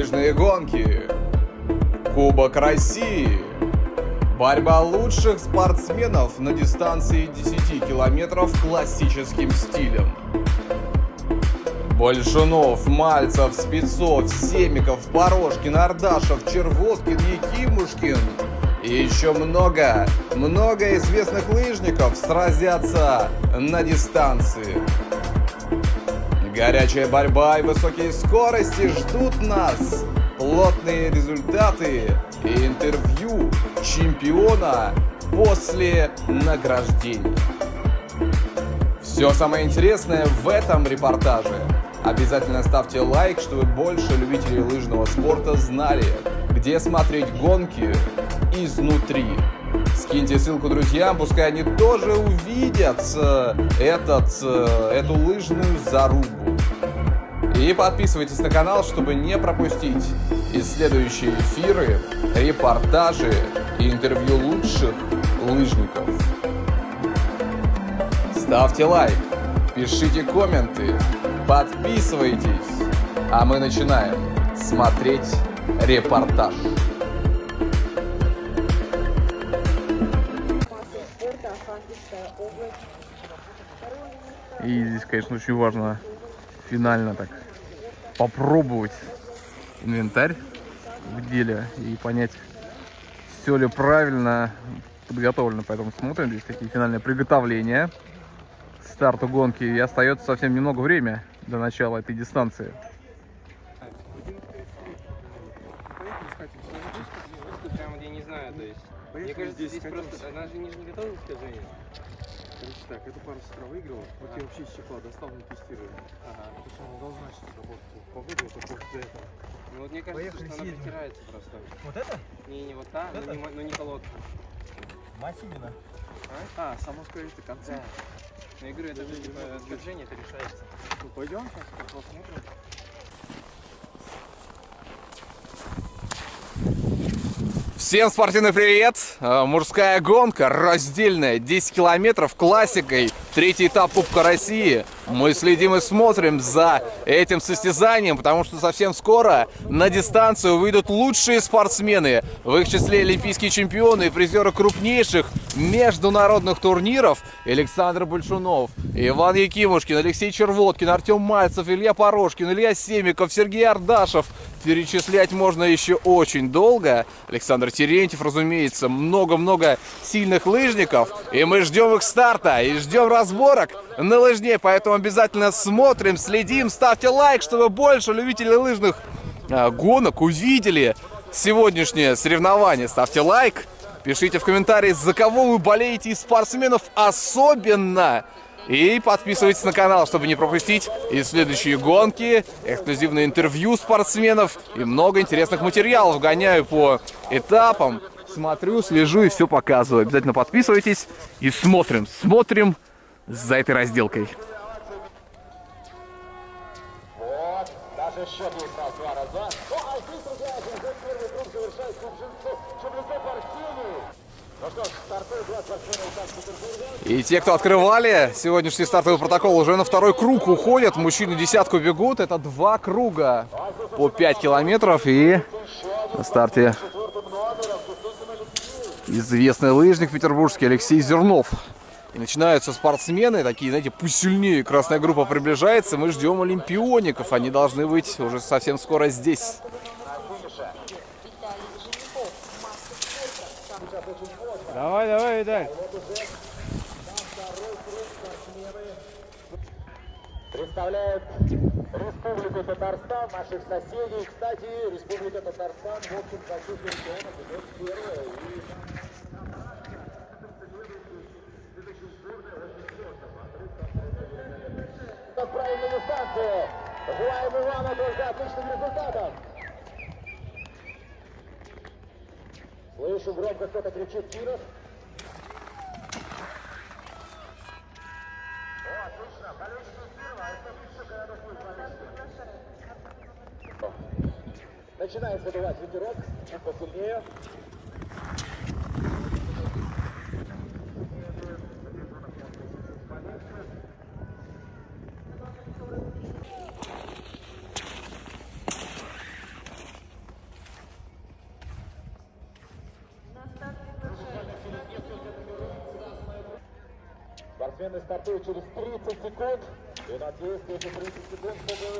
Лыжные гонки. Кубок России. Борьба лучших спортсменов на дистанции 10 километров классическим стилем. Большунов, Мальцев, Спецов, Семиков, Порошкин, Ардашев, Червоткин, Якимушкин и еще много известных лыжников сразятся на дистанции. Горячая борьба и высокие скорости ждут нас. Плотные результаты и интервью чемпиона после награждения. Все самое интересное в этом репортаже. Обязательно ставьте лайк, чтобы больше любителей лыжного спорта знали, где смотреть гонки изнутри. Скиньте ссылку друзьям, пускай они тоже увидят эту лыжную зарубу. И подписывайтесь на канал, чтобы не пропустить и следующие эфиры, репортажи и интервью лучших лыжников. Ставьте лайк, пишите комменты, подписывайтесь, а мы начинаем смотреть репортаж. И здесь, конечно, очень важно финально так попробовать инвентарь в деле и понять, все ли правильно подготовлено. Поэтому смотрим, здесь такие финальные приготовления к старту гонки. И остается совсем немного времени до начала этой дистанции. Мне кажется, здесь просто... Она же не готова к скольжению. Короче так, эту пару с утра выиграла, вот я вообще из чехла достал, не тестирую. Потому что она должна сейчас работать в погоду, это просто для этого. Ну вот мне кажется, что она притирается просто. Вот это? Не вот та, но не колодка. Массивина. Само скорее это концы. Да. Ну я говорю, это же типа скольжение, это решается. Ну пойдем сейчас посмотрим. Всем спортивный привет! Мужская гонка, раздельная, 10 километров, классикой, третий этап Кубка России. Мы следим и смотрим за этим состязанием, потому что совсем скоро на дистанцию выйдут лучшие спортсмены, в их числе олимпийские чемпионы и призеры крупнейших международных турниров. Александр Большунов, Иван Якимушкин, Алексей Червоткин, Артем Мальцев, Илья Порошкин, Илья Семиков, Сергей Ардашев. Перечислять можно еще очень долго. Александр Терентьев, разумеется, много-много сильных лыжников. И мы ждем их старта и ждем разборок на лыжне. Поэтому обязательно смотрим, следим, ставьте лайк, чтобы больше любителей лыжных гонок увидели сегодняшнее соревнование. Ставьте лайк, пишите в комментарии, за кого вы болеете из спортсменов особенно. И подписывайтесь на канал, чтобы не пропустить и следующие гонки, эксклюзивные интервью спортсменов и много интересных материалов. Гоняю по этапам, смотрю, слежу и все показываю. Обязательно подписывайтесь и смотрим за этой разделкой. Вот, даже счет есть раз, 2-2. Ну, а здесь, друзья, первый круг завершает Шевлюков Арсений. Ну что ж, стартует 2 спортсмена этап Петербурга. И те, кто открывали сегодняшний стартовый протокол, уже на второй круг уходят. Мужчины десятку бегут. Это 2 круга по 5 километров. И на старте известный лыжник петербургский Алексей Зернов. И начинаются спортсмены, такие, знаете, посильнее. Красная группа приближается. Мы ждем олимпиоников. Они должны быть уже совсем скоро здесь. Давай, Виталь. Представляет Республику Татарстан, наших соседей. Кстати, Республика Татарстан, в общем, по всем регионам идет первая. И правильную дистанцию. Желаем Ивану только отличных результатов. Слышу, громко кто-то кричит «Киров». О, отлично. Количество сила. Это лучше, когда доходит количество. Начинает задувать ветерок. Посильнее. Спортсмены стартуют через 30 секунд. И у нас есть эти 30 секунд, чтобы...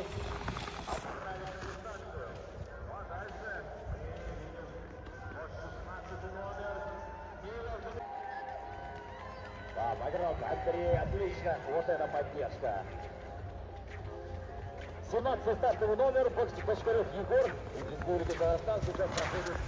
Да, погромко, Андрей, отлично. Вот это поддержка. 17-й стартовый номер, Бочкарев Егор. Из Республики Казахстан сейчас проходит...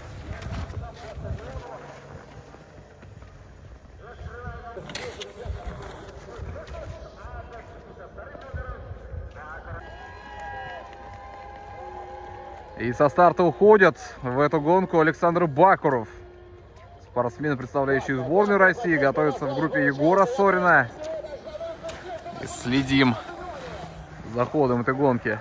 И со старта уходят в эту гонку Александр Бакуров. Спортсмены, представляющие сборную России, готовятся в группе Егора Сорина. И следим за ходом этой гонки.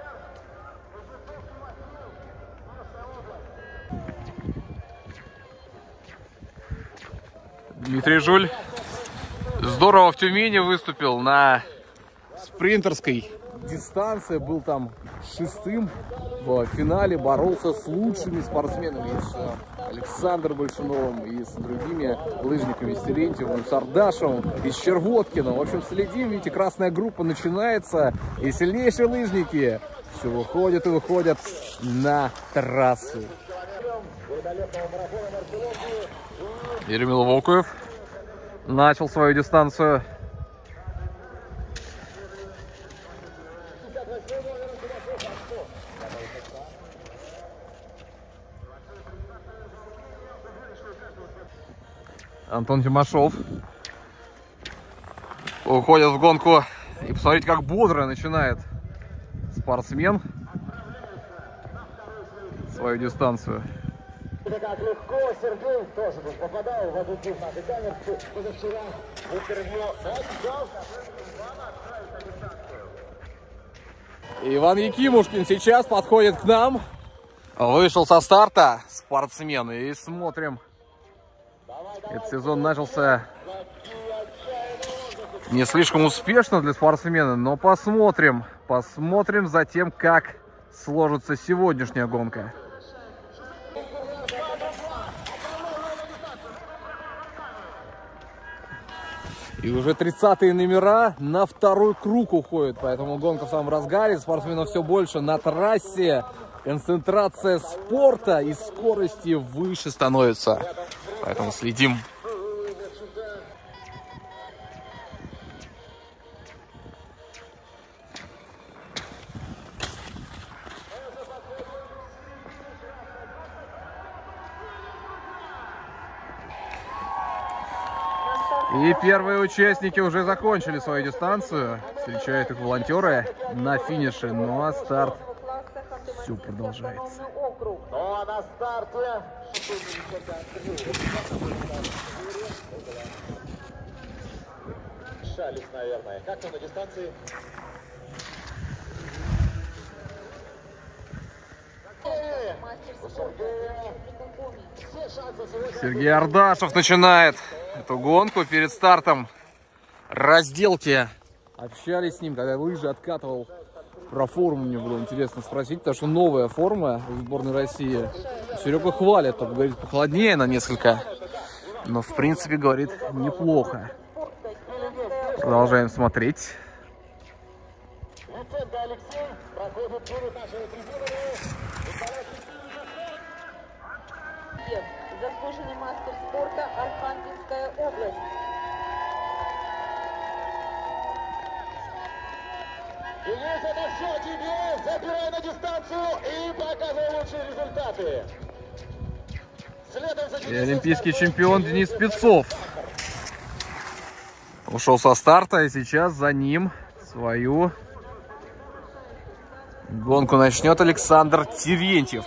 Дмитрий Жуль здорово в Тюмени выступил на спринтерской дистанции, был там 6-м в финале, боролся с лучшими спортсменами, и с Александром Большуновым, и с другими лыжниками, с Терентьевым, с Ардашевым, и с Червоткиным. В общем, следим, видите, красная группа начинается, и сильнейшие лыжники все выходят и выходят на трассу. Еремил Волкуев начал свою дистанцию. Антон Тимошов уходит в гонку. И посмотрите, как бодро начинает спортсмен свою дистанцию. Как легко Сергей тоже попадал в объектив нашей камеры позавчера в интервью. Иван Якимушкин сейчас подходит к нам. Вышел со старта спортсмен. И смотрим. Этот сезон начался не слишком успешно для спортсмена, но посмотрим. Посмотрим за тем, как сложится сегодняшняя гонка. И уже 30-е номера на второй круг уходят, поэтому гонка в самом разгаре, спортсменов все больше на трассе, концентрация спорта и скорости выше становится, поэтому следим. И первые участники уже закончили свою дистанцию. Встречают их волонтеры на финише. Ну а старт все продолжается. Ну а на старте... Шалис, наверное. Как он на дистанции? Сергей Ардашев начинает эту гонку перед стартом разделки. Общались с ним, когда лыжи откатывал. Про форму мне было интересно спросить, потому что новая форма в сборной России. Серега хвалит, только говорит, похолоднее на несколько. Но в принципе, говорит, неплохо. Продолжаем смотреть. Заслуженный мастер спорта, Архангельская область. Денис, это все тебе! Забирай на дистанцию и показывай лучшие результаты. Следом за И олимпийский чемпион Денис Спецов ушел со старта, и сейчас за ним свою гонку начнет Александр Терентьев.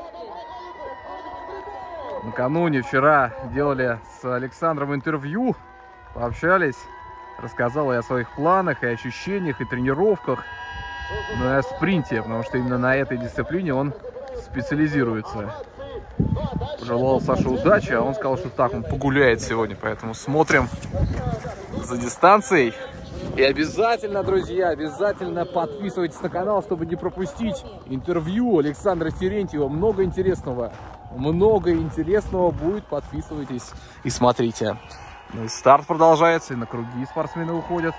Накануне, вчера делали с Александром интервью, пообщались, рассказал и о своих планах, и ощущениях, и тренировках, но и о спринте, потому что именно на этой дисциплине он специализируется. Пожелал Саше удачи, а он сказал, что так, он погуляет сегодня, поэтому смотрим за дистанцией. И обязательно, друзья, обязательно подписывайтесь на канал, чтобы не пропустить интервью Александра Терентьева. Много интересного будет. Подписывайтесь и смотрите. Ну и старт продолжается, и на круги спортсмены уходят.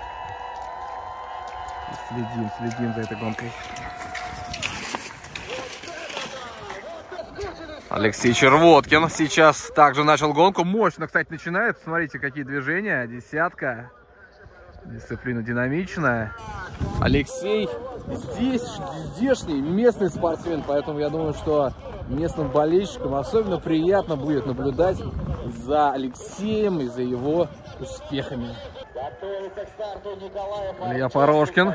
И следим за этой гонкой. Алексей Червоткин сейчас также начал гонку. Мощно, кстати, начинает. Смотрите, какие движения. Десятка. Дисциплина динамичная. Алексей здешний местный спортсмен, поэтому я думаю, что местным болельщикам особенно приятно будет наблюдать за Алексеем и за его успехами. Илья Порошкин.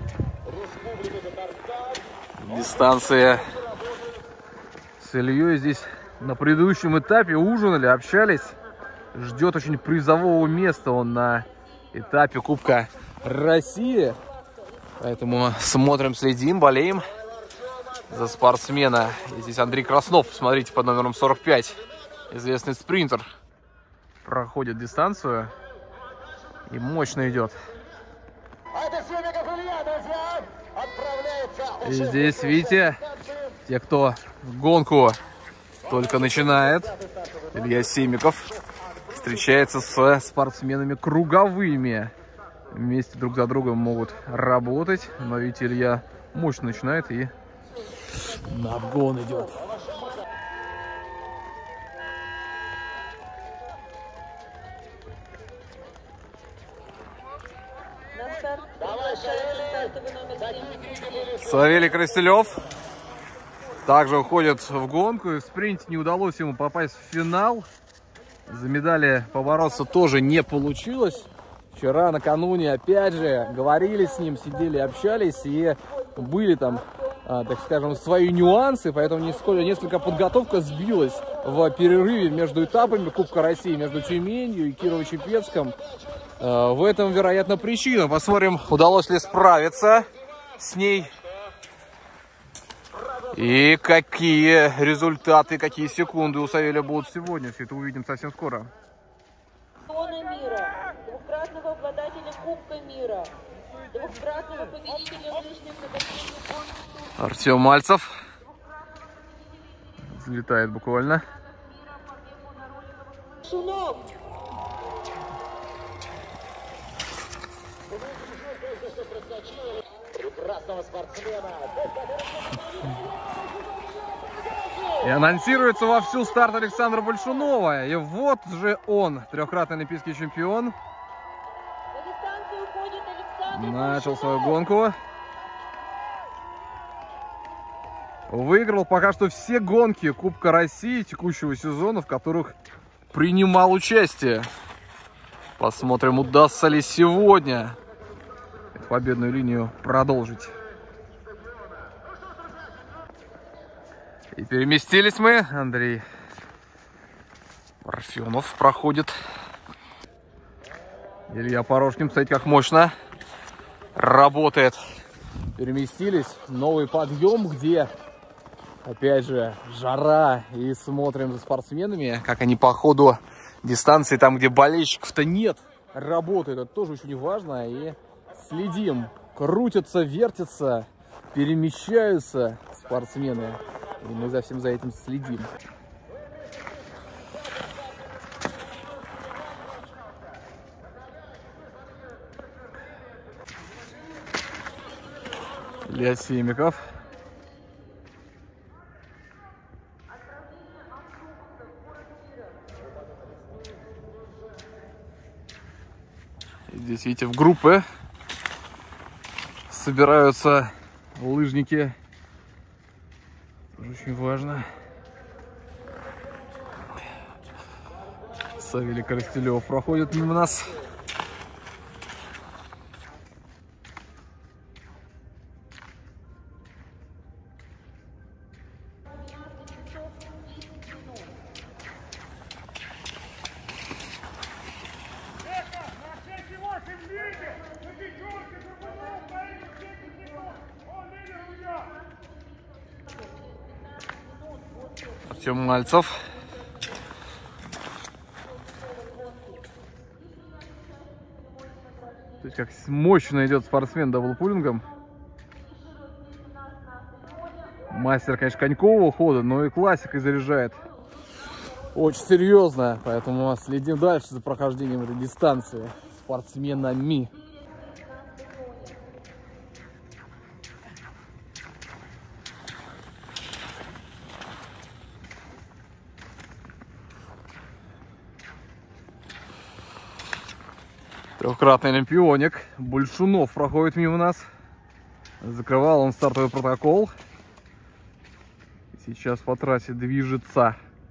Дистанция с Ильей здесь на предыдущем этапе ужинали, общались. Ждет очень призового места он на этапе Кубка России. Поэтому смотрим, следим, болеем за спортсмена. И здесь Андрей Краснов, посмотрите, под номером 45. Известный спринтер. Проходит дистанцию. И мощно идет. И здесь, видите, те, кто гонку только начинает, Илья Семиков встречается с спортсменами круговыми. Вместе друг за другом могут работать. Но видите, Илья мощно начинает и на обгон идет. На старт приглашается стартовый номер 7. Савелий Красилев также уходит в гонку. И в спринте не удалось ему попасть в финал. За медали побороться тоже не получилось. Вчера, накануне, опять же, говорили с ним, сидели, общались, и были там, так скажем, свои нюансы, поэтому несколько подготовка сбилась в перерыве между этапами Кубка России, между Тюменью и Кирово-Чепецком. В этом, вероятно, причина. Посмотрим, удалось ли справиться с ней. И какие результаты, какие секунды у Савелия будут сегодня. Все это увидим совсем скоро. Мира, двукратного обладателя Кубка мира, двукратного победителя лыжных многосторонних конкурсов. Артем Мальцев взлетает буквально. Шунов. Прекрасного спортсмена. И анонсируется вовсю старт Александра Большунова. И вот же он, трехкратный олимпийский чемпион. На дистанцию уходит Александр Начал Большунов. свою гонку. Выиграл пока что все гонки Кубка России текущего сезона, в которых принимал участие. Посмотрим, удастся ли сегодня эту победную линию продолжить. И переместились мы. Андрей Парфенов проходит. Илья Порошкин, смотрите, как мощно работает. Переместились. Новый подъем, где, опять же, жара. И смотрим за спортсменами, как они по ходу дистанции, там, где болельщиков-то нет, работают. Это тоже очень важно. И следим. Крутятся, вертятся, перемещаются спортсмены. И мы за всем за этим следим. Илья Семиков. И здесь, видите, в группы собираются лыжники. Очень важно. Савелий Коростелев проходит мимо нас. Артем Мальцев. То есть как мощно идет спортсмен даблпулингом. Мастер, конечно, конькового хода, но и классикой заряжает очень серьезно, поэтому следим дальше за прохождением этой дистанции спортсменами. Трехкратный олимпионик Большунов проходит мимо нас. Закрывал он стартовый протокол. Сейчас по трассе движется.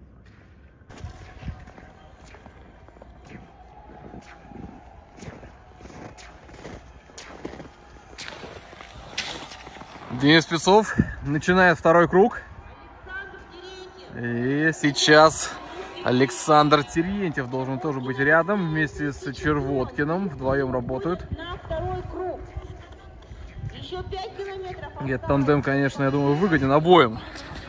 Денис Спецов начинает второй круг. И сейчас Александр Терентьев должен тоже быть рядом вместе с Червоткиным. Вдвоем работают. На второй круг. Еще 5 километров. Этот тандем, конечно, я думаю, выгоден обоим.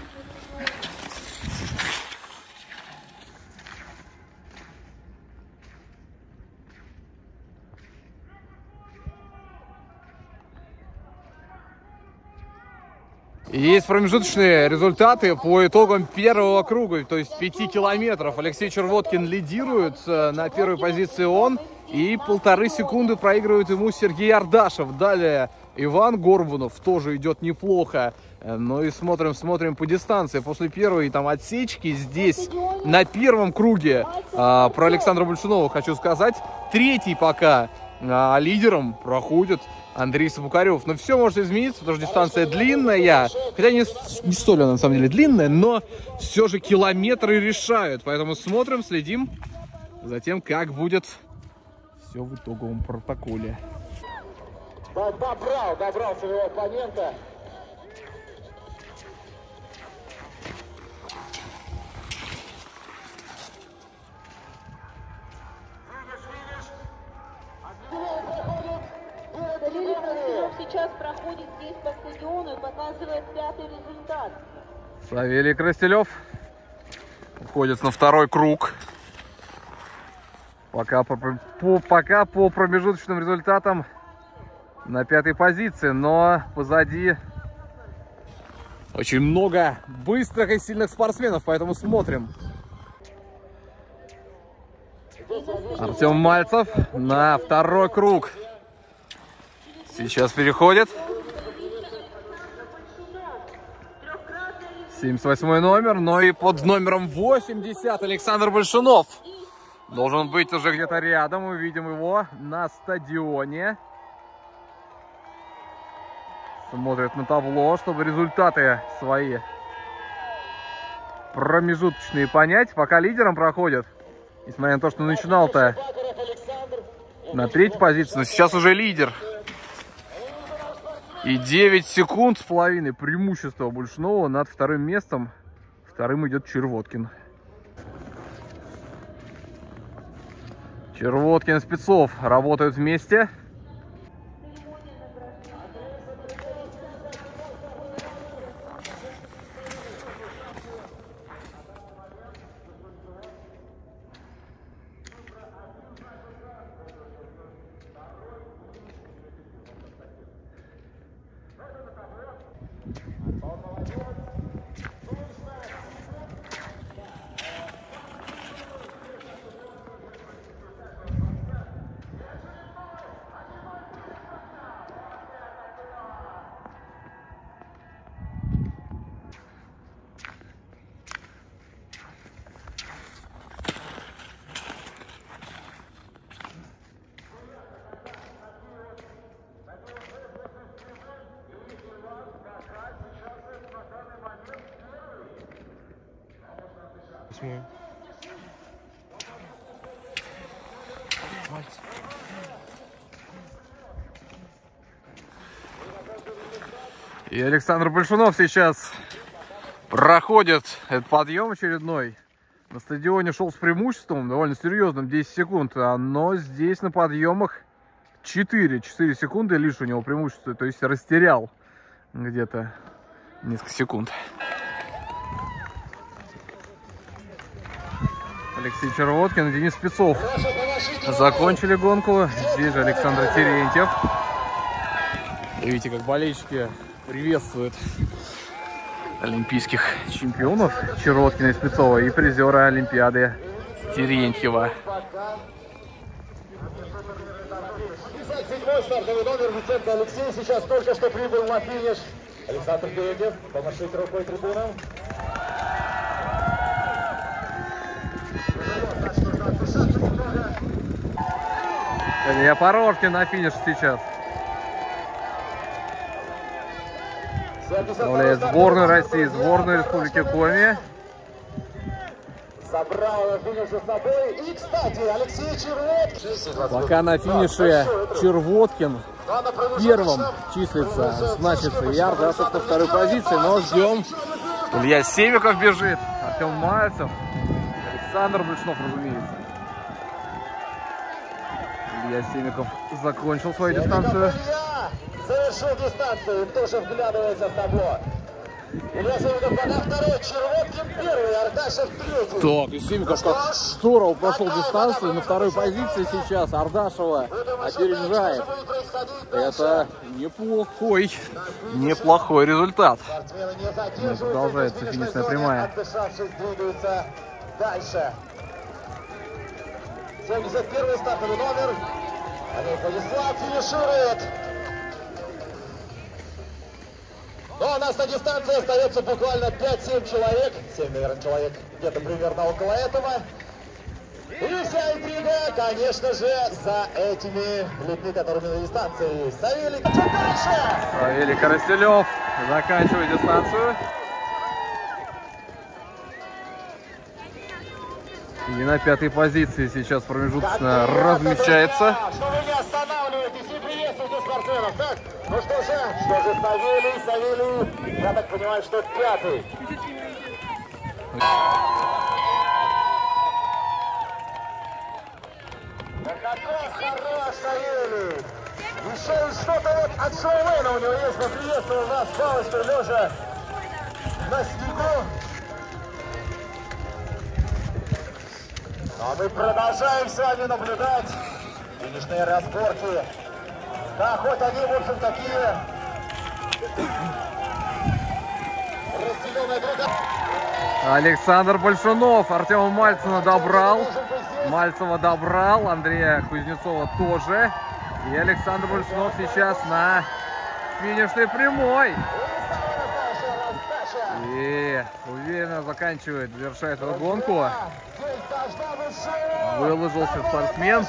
Есть промежуточные результаты по итогам первого круга, то есть 5 километров. Алексей Червоткин лидирует, на первой позиции он, и 1,5 секунды проигрывает ему Сергей Ардашев. Далее Иван Горбунов тоже идет неплохо. Ну и смотрим по дистанции. После первой там отсечки здесь на первом круге про Александра Большунова хочу сказать. Третий пока лидером проходит Андрей Сабукарев. Но все может измениться, потому что дистанция длинная. Хотя не столь она на самом деле длинная, но все же километры решают. Поэтому смотрим, следим за тем, как будет все в итоговом протоколе. Добрал своего оппонента. Сейчас проходит здесь по стадиону и показывает 5-й результат. Савелий Крастелев уходит на второй круг. Пока по промежуточным результатам на 5-й позиции, но позади Очень много быстрых и сильных спортсменов, поэтому смотрим. Артем Мальцев на второй круг. Сейчас переходит. 78 номер, но и под номером 80 Александр Большунов. Должен быть уже где-то рядом. Мы видим его на стадионе. Смотрит на табло, чтобы результаты свои промежуточные понять. Пока лидером проходит. Несмотря на то, что начинал-то на 3-й позиции, но сейчас уже лидер. И 9 секунд с половиной преимущества Большунова над вторым местом. Вторым идет Червоткин. Червоткин и Спецов работают вместе. И Александр Большунов сейчас проходит этот подъем очередной. На стадионе шел с преимуществом, довольно серьезным, 10 секунд. Но здесь на подъемах 4 секунды лишь у него преимущество. То есть растерял где-то несколько секунд. Алексей Червоткин и Денис Спецов закончили гонку. Здесь же Александр Терентьев. Видите, как болельщики приветствуют олимпийских чемпионов Чироткина и Спецова и призера Олимпиады Терентьева. 57-й стартовый номер Витенко Алексей сейчас только что прибыл на финиш. Александр Терентьев, помашите рукой трибунам. Я Порошкин на финиш сейчас. Представляет сборную России, сборную Республики Коми. Собрал на финиш за собой. И, кстати, Алексей Червоткин. Пока на финише Червоткин первым числится, значится и Ардашев на второй позиции, но ждем. Илья Семиков бежит, Артем Мальцев, Александр Большунов, разумеется. Илья Семиков закончил свою дистанцию. Завершил дистанцию, тоже вглядывается в табло. Илья Семиков пока второй, Червоткин первый, Ардашев третий. Так, и Семиков как здорово прошел дистанцию, на второй позиции сейчас Ардашева опережает. Это неплохой результат. Продолжается финишная прямая. Отдышавшись, двигаются дальше. 71-й стартовый номер. Олег Владислав финиширует. Но у нас на дистанции остается буквально 5-7 человек. 7, наверное, человек где-то примерно около этого. И вся интрига, конечно же, за этими людьми, которыми на дистанции. Савелий, чуть дальше! Савелий Коростелев заканчивает дистанцию. И на пятой позиции сейчас промежуточно размещается. Что вы не останавливаетесь и приветствуете спортсменов. Так, ну что же Савелий, я так понимаю, что пятый. Да какой хорош Савелий! Еще и что-то вот от шоумена у него есть. Мы приветствуем нас с палочкой лежа на снегу. А мы продолжаем с вами наблюдать финишные разборки. Да, хоть они, в общем, такие разделенные друг. Александр Большунов Артема Мальцева добрал. Андрея Кузнецова тоже. И Александр Большунов сейчас на финишной прямой. И уверенно заканчивает, завершает эту гонку. Выложился спортсмен.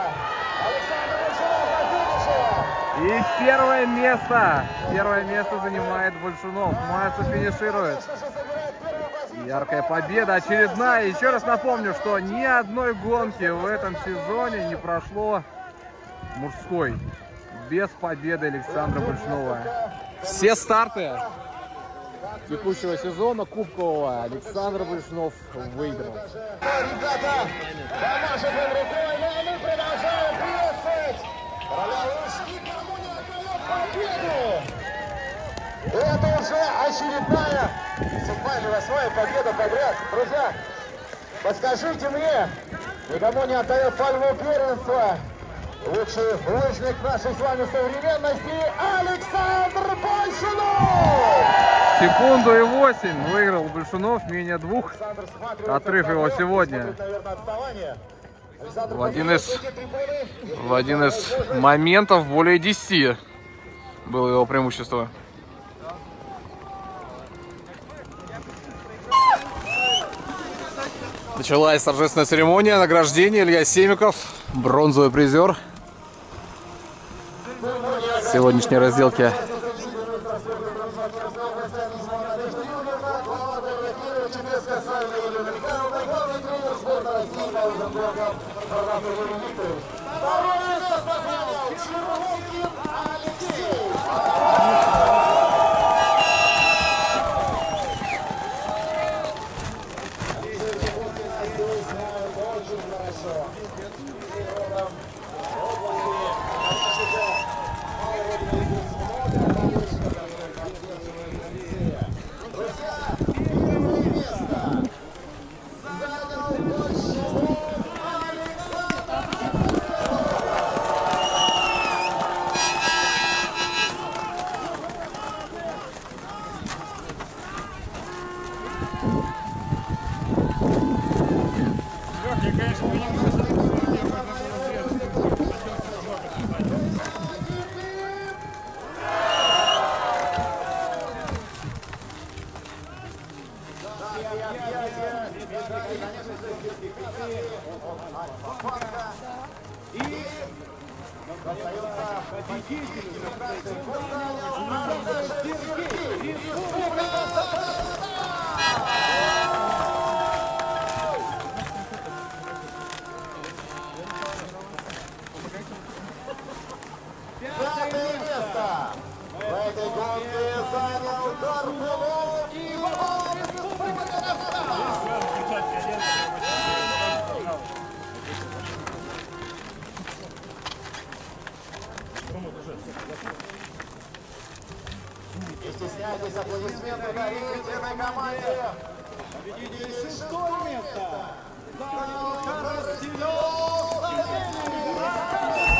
И первое место занимает Большунов. Мальцев финиширует. Яркая победа, очередная. Еще раз напомню, что ни одной гонки в этом сезоне не прошло мужской без победы Александра Большунова. Все старты текущего сезона кубкового Александр Большунов выиграл. Ребята, помашем им рукой, но мы продолжаем приветствовать. Никому не отдает победу. Это уже очередная 7-я или 8-я победа подряд. Друзья, подскажите мне, никому не отдает пальму первенства лучший лыжник нашей с вами современности Александр Большунов! Секунду и 8 выиграл Большунов, менее 2. Отрыв его сегодня в один из моментов более 10 было его преимущество. Началась торжественная церемония награждения. Илья Семиков, бронзовый призер сегодняшней разделки. Пятое место в этой гонке занял Горбунов Иван Не стесняйтесь, аплодисменты дарите на команде. Победитель шестое место занял Коростелев Савелий.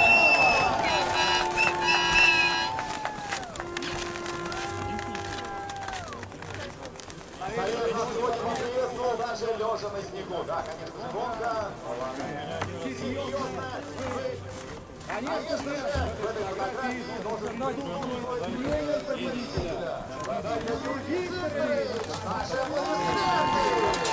Наверное, сегодня приветствовал даже лежа на снегу. Да, конечно, гонка была серьезная. Конечно же, в этой фотографии должен быть победителя. Наши аплодисменты.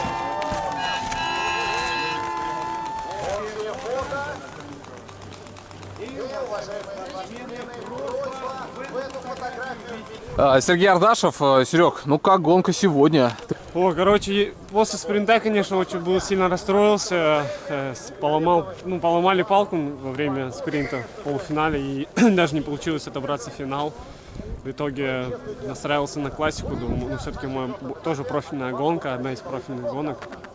Общее фото. И, уважаемые спортсмены, просьба в эту фотографию. Сергей Ардашев. Серег, ну как гонка сегодня? Короче, после спринта, конечно, очень был сильно расстроился. Поломали палку во время спринта в полуфинале и даже не получилось отобраться в финал. В итоге настраивался на классику, думаю, все-таки моя тоже профильная гонка, одна из профильных гонок.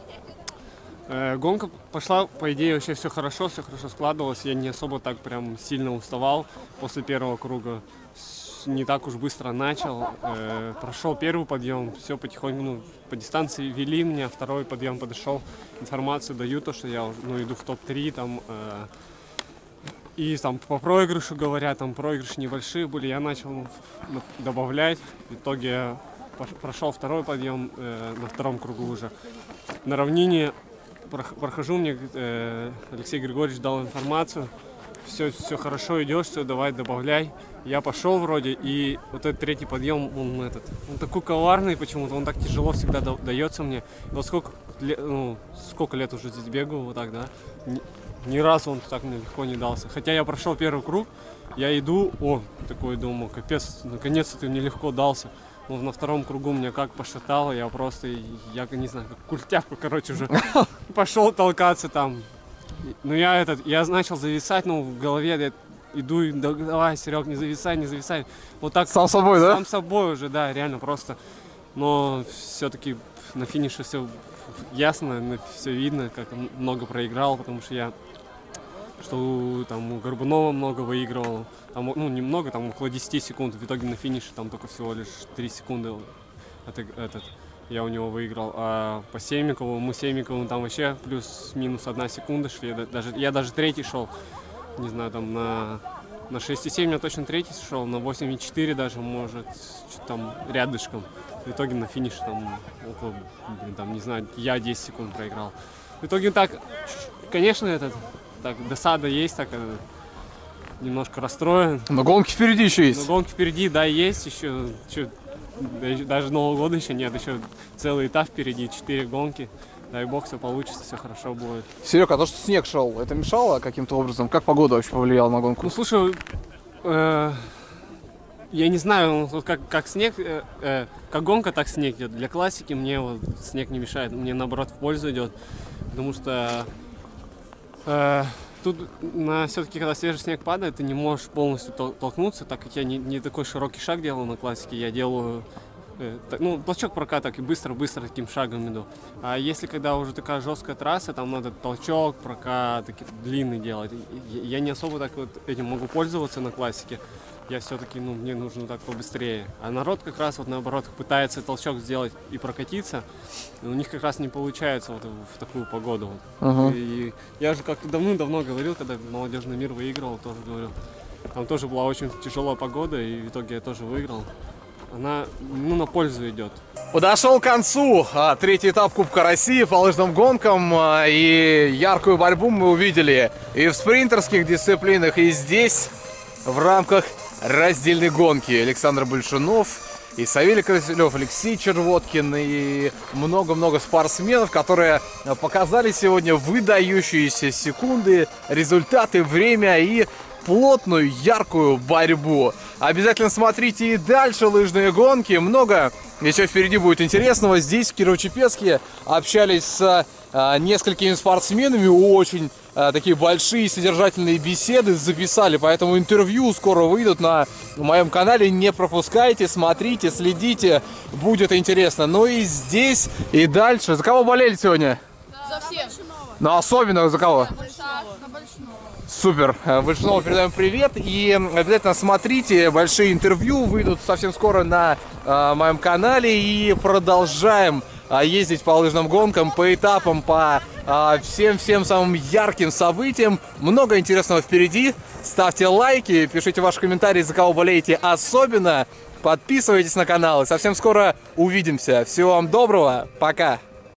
Гонка пошла, по идее, вообще все хорошо складывалось. Я не особо так прям сильно уставал после первого круга. Не так уж быстро начал. Прошел первый подъем, все потихоньку, по дистанции вели меня. Второй подъем подошел, информацию даю, то, что я иду в топ-3. Там, и там по проигрышу говорят, там проигрыши небольшие были. Я начал добавлять. В итоге прошел второй подъем на втором кругу уже. На равнине прохожу, мне Алексей Григорьевич дал информацию. Все хорошо идешь, все, давай добавляй. Я пошел вроде, и вот этот третий подъем, он такой коварный почему-то, он так тяжело всегда дается мне. И вот сколько лет уже здесь бегаю, вот так, да, ни разу он так мне легко не дался. Хотя я прошел первый круг, я иду, такой думаю, капец, наконец-то ты мне легко дался. Но на втором кругу меня как пошатало, я не знаю, как культяпку, короче, уже пошел толкаться там. Я начал зависать, в голове я иду, давай, Серег, не зависай. Вот так. Сам собой, да? Сам собой уже, да, реально просто. Но все-таки на финише все ясно, все видно, как много проиграл, потому что я у Горбунова много выигрывал. Там, немного, там около 10 секунд. В итоге на финише там только всего лишь 3 секунды я у него выиграл. А по Семикову, мы Семиковым там вообще плюс-минус 1 секунда шли. Я даже третий шел. Не знаю, там на 6,7 я точно третий шел, на 8,4 даже, может, что-то там рядышком. В итоге на финише там около, не знаю, я 10 секунд проиграл. В итоге так, конечно, досада есть, немножко расстроен. Но гонки впереди еще есть. Но гонки впереди, да, есть еще. Даже Нового года еще нет, еще целый этап впереди, 4 гонки. Дай бог, все получится, все хорошо будет. Серег, а то, что снег шел, это мешало каким-то образом? Как погода вообще повлияла на гонку? Слушай, я не знаю, как снег, как гонка, так снег идет. Для классики мне снег не мешает, мне наоборот в пользу идет, потому что тут все-таки, когда свежий снег падает, ты не можешь полностью толкнуться, так как я не такой широкий шаг делаю на классике, я делаю толчок прокаток и быстро таким шагом иду. А если когда уже такая жесткая трасса, там надо толчок, прокат, длинный делать. Я не особо так этим могу пользоваться на классике. Я все-таки, мне нужно так побыстрее. А народ как раз наоборот пытается толчок сделать и прокатиться. У них как раз не получается в такую погоду. И я же как-то давно говорил, когда молодежный мир выигрывал, тоже говорил. Там тоже была очень тяжелая погода, и в итоге я тоже выиграл. она на пользу идет. Подошел к концу третий этап Кубка России по лыжным гонкам, и яркую борьбу мы увидели и в спринтерских дисциплинах, и здесь в рамках раздельной гонки. Александр Большунов, и Савелий Киселев, Алексей Червоткин и много-много спортсменов, которые показали сегодня выдающиеся секунды, результаты, время и плотную, яркую борьбу. Обязательно смотрите и дальше лыжные гонки. Много еще впереди будет интересного. Здесь, в Кирово-Чепецке, общались с несколькими спортсменами. Очень такие большие содержательные беседы записали. Поэтому интервью скоро выйдут на моем канале. Не пропускайте, смотрите, следите. Будет интересно. Ну и здесь, и дальше. За кого болели сегодня? За всех. Но особенно за кого? За Большунова. Супер. Большунова передаем привет. И обязательно смотрите. Большие интервью выйдут совсем скоро на моем канале. И продолжаем ездить по лыжным гонкам, по этапам, по всем самым ярким событиям. Много интересного впереди. Ставьте лайки, пишите ваши комментарии, за кого болеете особенно. Подписывайтесь на канал. И совсем скоро увидимся. Всего вам доброго. Пока.